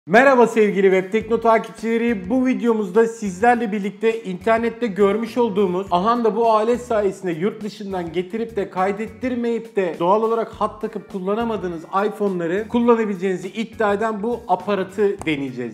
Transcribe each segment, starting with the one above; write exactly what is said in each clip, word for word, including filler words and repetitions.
Merhaba sevgili Web Tekno takipçileri. Bu videomuzda sizlerle birlikte internette görmüş olduğumuz, aha da bu alet sayesinde yurt dışından getirip de kaydettirmeyip de doğal olarak hat takıp kullanamadığınız iPhone'ları kullanabileceğinizi iddia eden bu aparatı deneyeceğiz.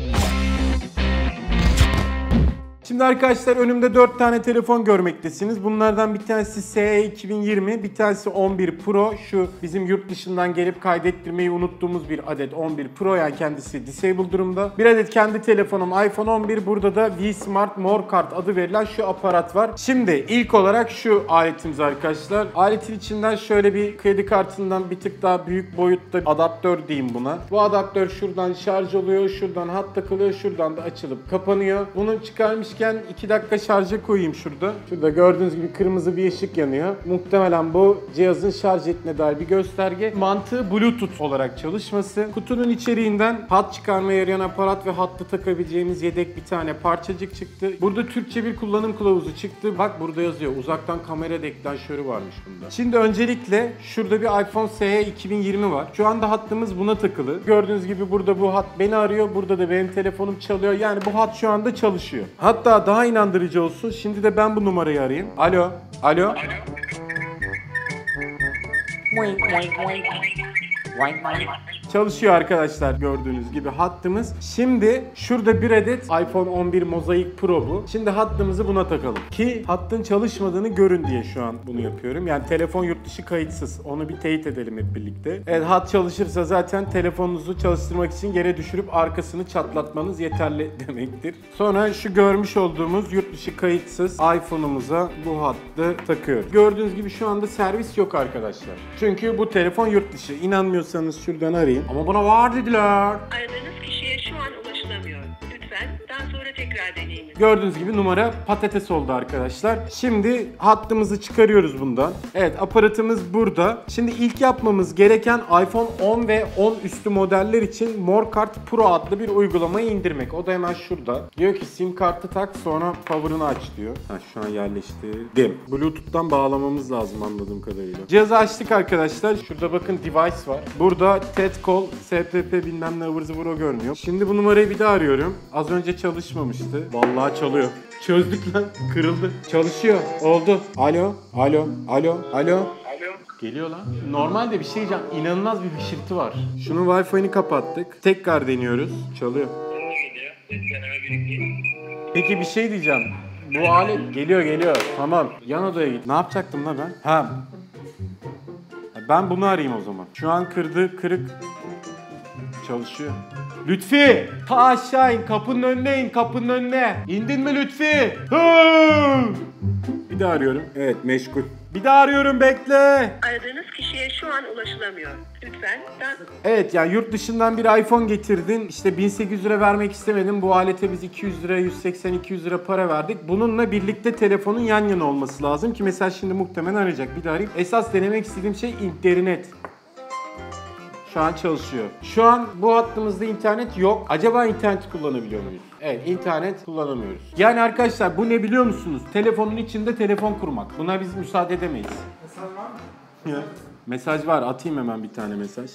Şimdi arkadaşlar önümde dört tane telefon görmektesiniz. Bunlardan bir tanesi S E iki bin yirmi, bir tanesi on bir Pro. Şu bizim yurt dışından gelip kaydettirmeyi unuttuğumuz bir adet on bir Pro, yani kendisi disable durumda. Bir adet kendi telefonum iPhone on bir. Burada da V-Smart More Card adı verilen şu aparat var. Şimdi ilk olarak şu aletimiz arkadaşlar. Aletin içinden şöyle bir kredi kartından bir tık daha büyük boyutta adaptör diyeyim buna. Bu adaptör şuradan şarj oluyor, şuradan hat takılıyor, şuradan da açılıp kapanıyor. Bunu çıkarmış iki dakika şarja koyayım şurada. Şurada gördüğünüz gibi kırmızı bir ışık yanıyor. Muhtemelen bu cihazın şarj ettiğine dair bir gösterge. Mantığı Bluetooth olarak çalışması. Kutunun içeriğinden hat çıkarmaya yarayan aparat ve hattı takabileceğimiz yedek bir tane parçacık çıktı. Burada Türkçe bir kullanım kılavuzu çıktı. Bak burada yazıyor. Uzaktan kamera deklanşörü varmış bunda. Şimdi öncelikle şurada bir iPhone S E iki bin yirmi var. Şu anda hattımız buna takılı. Gördüğünüz gibi burada bu hat beni arıyor. Burada da benim telefonum çalıyor. Yani bu hat şu anda çalışıyor. Hatta daha inandırıcı olsun. Şimdi de ben bu numarayı arayayım. Alo. Alo. Alo. Çalışıyor arkadaşlar gördüğünüz gibi hattımız. Şimdi şurada bir adet iPhone on bir Mosaic Pro bu. Şimdi hattımızı buna takalım. Ki hattın çalışmadığını görün diye şu an bunu yapıyorum. Yani telefon yurt dışı kayıtsız. Onu bir teyit edelim hep birlikte. Evet, hat çalışırsa zaten telefonunuzu çalıştırmak için yere düşürüp arkasını çatlatmanız yeterli demektir. Sonra şu görmüş olduğumuz yurt dışı kayıtsız iPhone'umuza bu hattı takıyoruz. Gördüğünüz gibi şu anda servis yok arkadaşlar. Çünkü bu telefon yurt dışı. İnanmıyorsanız şuradan arayın. Ama bana var dediler. Aradığınız kişiye şu an ulaşılamıyor. Lütfen daha sonra tekrar deneyiniz. Gördüğünüz gibi numara patates oldu arkadaşlar. Şimdi hattımızı çıkarıyoruz bundan. Evet, aparatımız burada. Şimdi ilk yapmamız gereken iPhone on ve on üstü modeller için More Card Pro adlı bir uygulamayı indirmek. O da hemen şurada. Diyor ki sim kartı tak, sonra power'ını aç diyor. Ha, şu an yerleştirdim. Bluetooth'tan bağlamamız lazım anladığım kadarıyla. Cihazı açtık arkadaşlar. Şurada bakın device var. Burada T E D Call, S P P bilmem ne ıvır zıvır o görünüyor. Şimdi bu numarayı bir daha arıyorum. Az önce çalışmamıştı. Vallahi çalıyor. Çözdük lan. Kırıldı. Çalışıyor. Oldu. Alo. Alo. Alo. Alo. Alo. Geliyor lan. Normalde bir şey diyeceğim. İnanılmaz bir hışırtı var. Şunun Wi-Fi'ni kapattık. Tekrar deniyoruz. Çalıyor. Geliyor. Deneme bir iki. Peki bir şey diyeceğim. Bu alet geliyor geliyor. Tamam. Yan odaya git. Ne yapacaktım lan ben? Ha. Ben bunu arayayım o zaman. Şu an kırdı, kırık. Çalışıyor. Lütfi! Ta aşağı in, kapının önüne in, kapının önüne. İndin mi Lütfi? Hı! Bir daha arıyorum. Evet, meşgul. Bir daha arıyorum, bekle. Aradığınız kişiye şu an ulaşılamıyor. Lütfen daha... Evet, yani yurt dışından bir iPhone getirdin. İşte bin sekiz yüz lira vermek istemedim. Bu alete biz iki yüz lira, yüz seksen iki yüz lira para verdik. Bununla birlikte telefonun yan yana olması lazım ki mesela şimdi muhtemelen arayacak. Bir daha arayayım. Esas denemek istediğim şey internet. Şu an çalışıyor. Şu an bu hattımızda internet yok. Acaba internet kullanabiliyor muyuz? Evet, internet kullanamıyoruz. Yani arkadaşlar bu ne biliyor musunuz? Telefonun içinde telefon kurmak. Buna biz müsaade edemeyiz. Mesaj var mı? Mesaj var. Atayım hemen bir tane mesaj.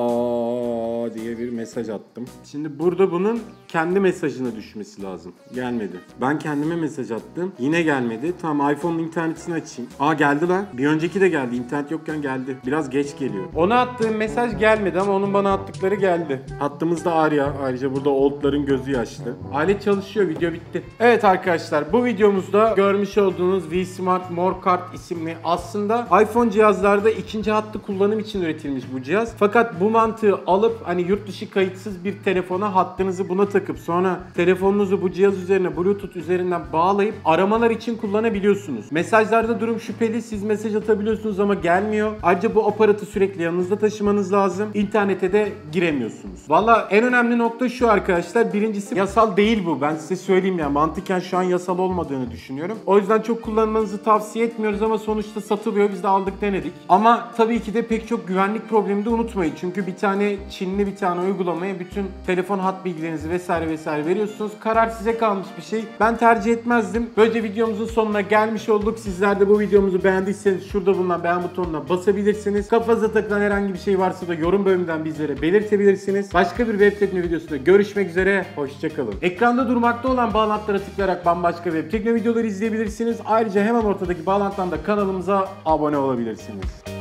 Aa diye bir mesaj attım. Şimdi burada bunun kendi mesajına düşmesi lazım. Gelmedi. Ben kendime mesaj attım. Yine gelmedi. Tamam, iPhone'un internetini açayım. Aa geldi lan. Bir önceki de geldi. İnternet yokken geldi. Biraz geç geliyor. Ona attığım mesaj gelmedi ama onun bana attıkları geldi. Hattımızda Arya. Ayrıca burada oldların gözü yaşlı. Alet çalışıyor. Video bitti. Evet arkadaşlar, bu videomuzda görmüş olduğunuz V-Smart More Card isimli, aslında iPhone cihazlarda ikinci hattı kullanım için üretilmiş bu cihaz. Fakat bu mantığı alıp hani yurt dışı kayıtsız bir telefona hattınızı buna takıp sonra telefonunuzu bu cihaz üzerine Bluetooth üzerinden bağlayıp aramalar için kullanabiliyorsunuz. Mesajlarda durum şüpheli, siz mesaj atabiliyorsunuz ama gelmiyor. Ayrıca bu aparatı sürekli yanınızda taşımanız lazım. İnternete de giremiyorsunuz. Valla en önemli nokta şu arkadaşlar. Birincisi, yasal değil bu. Ben size söyleyeyim ya. Mantıken şu an yasal olmadığını düşünüyorum. O yüzden çok kullanmanızı tavsiye etmiyoruz ama sonuçta satılıyor. Biz de aldık, denedik. Ama tabii Tabii ki de pek çok güvenlik problemi de unutmayın. Çünkü bir tane Çinli bir tane uygulamaya bütün telefon hat bilgilerinizi vesaire vesaire veriyorsunuz. Karar size kalmış bir şey. Ben tercih etmezdim. Böylece videomuzun sonuna gelmiş olduk. Sizler de bu videomuzu beğendiyseniz şurada bulunan beğen butonuna basabilirsiniz. Kafanıza takılan herhangi bir şey varsa da yorum bölümünden bizlere belirtebilirsiniz. Başka bir web tekno videosunda görüşmek üzere. Hoşçakalın. Ekranda durmakta olan bağlantılara tıklayarak bambaşka web tekno videoları izleyebilirsiniz. Ayrıca hemen ortadaki bağlantıdan da kanalımıza abone olabilirsiniz.